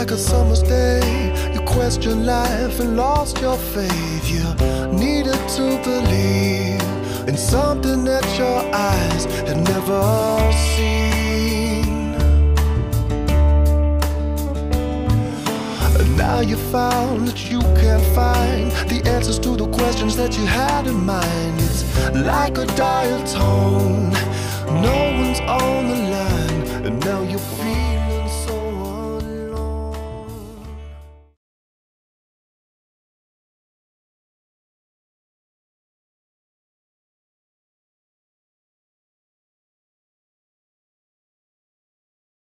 like a summer's day, you questioned life and lost your faith. You needed to believe in something that your eyes had never seen. And now you found that you can't find the answers to the questions that you had in mind. It's like a dial tone, no one's on the